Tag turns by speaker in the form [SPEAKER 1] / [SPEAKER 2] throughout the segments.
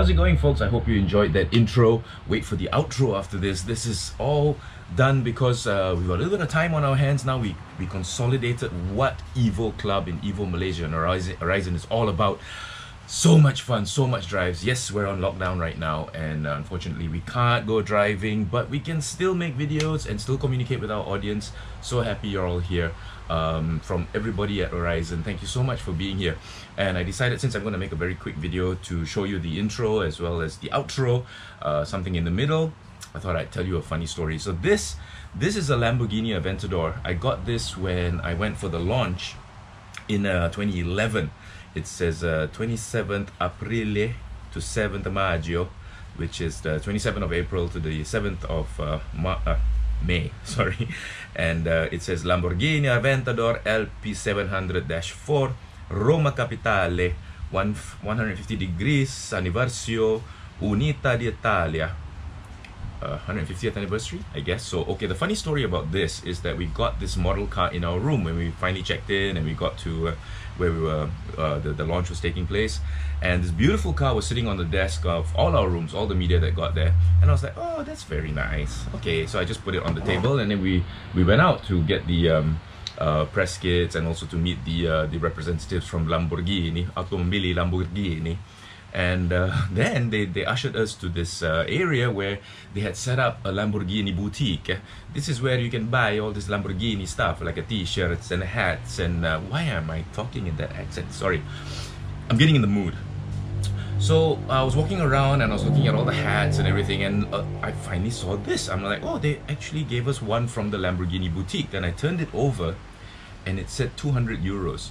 [SPEAKER 1] How's it going, folks? I hope you enjoyed that intro. Wait for the outro after this. This is all done because we've got a little bit of time on our hands now. We consolidated what Evo Club in Evo Malaysia and Horizon is all about. So much fun, so much drives. Yes, we're on lockdown right now, and unfortunately we can't go driving, but we can still make videos and still communicate with our audience. So happy you're all here. From everybody at Horizon, thank you so much for being here. And I decided, since I'm going to make a very quick video to show you the intro as well as the outro, something in the middle, I thought I'd tell you a funny story. So this is a Lamborghini Aventador. I got this when I went for the launch in 2011. It says 27th Aprile to 7th Maggio, which is the 27th of April to the 7th of May, sorry. And it says Lamborghini Aventador LP700-4 Roma Capitale 150 degrees anniversario Unità d'Italia. 150th anniversary, I guess. So okay, the funny story about this is that we got this model car in our room when we finally checked in and we got to where we were, the launch was taking place, and this beautiful car was sitting on the desk of all our rooms, all the media that got there, and I was like, oh, that's very nice. Okay, so I just put it on the table, and then we went out to get the press kits and also to meet the representatives from Lamborghini, Automobili Lamborghini. And then they ushered us to this area where they had set up a Lamborghini boutique. This is where you can buy all this Lamborghini stuff, like t-shirts and hats. And why am I talking in that accent? Sorry, I'm getting in the mood. So I was walking around and I was looking at all the hats and everything, and I finally saw this. I'm like, oh, they actually gave us one from the Lamborghini boutique. Then I turned it over and it said 200 euros.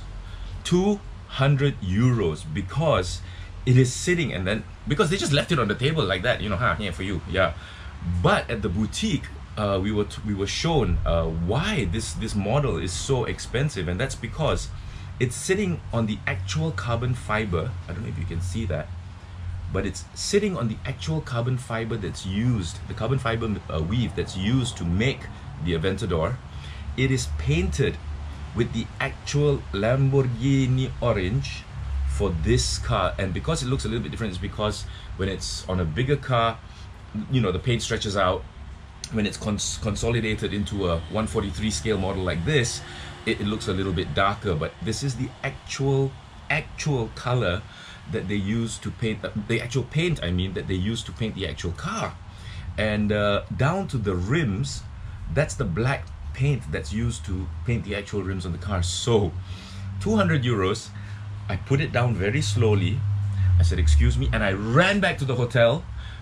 [SPEAKER 1] 200 euros because it is sitting, and then because they just left it on the table like that, you know, yeah, for you, yeah. But at the boutique, we were shown why this model is so expensive, and that's because it's sitting on the actual carbon fiber. I don't know if you can see that, but it's sitting on the actual carbon fiber that's used, the carbon fiber weave that's used to make the Aventador. It is painted with the actual Lamborghini orange for this car, and because it looks a little bit different, it's because when it's on a bigger car, you know, the paint stretches out. When it's consolidated into a 143 scale model like this, it looks a little bit darker, but this is the actual color that they use to paint, the actual paint, I mean, that they use to paint the actual car. And down to the rims, that's the black paint that's used to paint the actual rims on the car. So 200 euros. I put it down very slowly. I said, excuse me, and I ran back to the hotel,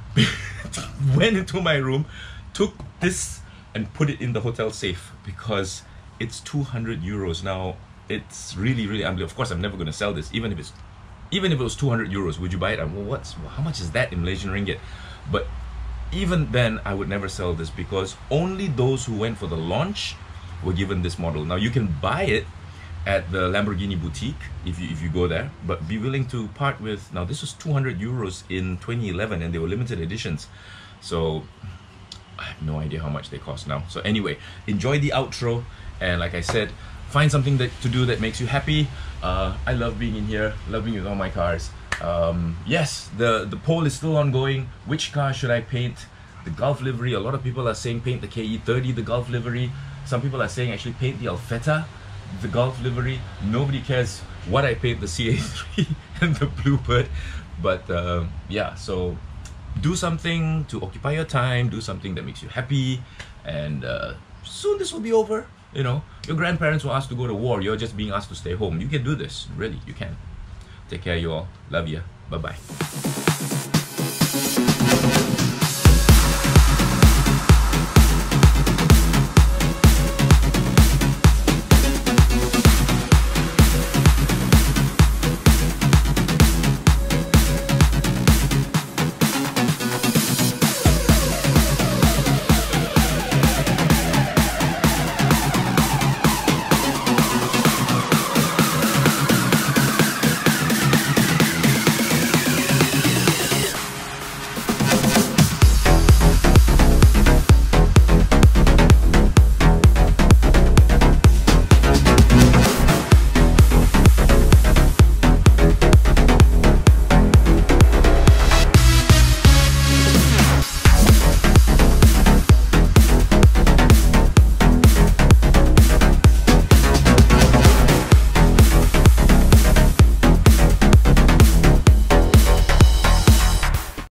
[SPEAKER 1] went into my room, took this and put it in the hotel safe because it's 200 euros. Now, it's really, really unbelievable. Of course, I'm never going to sell this, even if it was 200 euros. Would you buy it? Well, how much is that in Malaysian ringgit? But even then, I would never sell this because only those who went for the launch were given this model. Now, you can buy it at the Lamborghini boutique if you go there, but be willing to part with. Now this was 200 euros in 2011 and they were limited editions, so I have no idea how much they cost now. So anyway, enjoy the outro, and like I said, find something to do that makes you happy. I love being in here, love being with all my cars. Yes, the poll is still ongoing. Which car should I paint? The Gulf livery. A lot of people are saying paint the KE30, the Gulf livery. Some people are saying actually paint the Alfetta, the Gulf livery. Nobody cares what I paint the CA3 and the Bluebird, but yeah, so do something to occupy your time, do something that makes you happy, and soon this will be over. You know, your grandparents were asked to go to war, you're just being asked to stay home. You can do this, really, you can. Take care, you all. Love ya. Bye bye.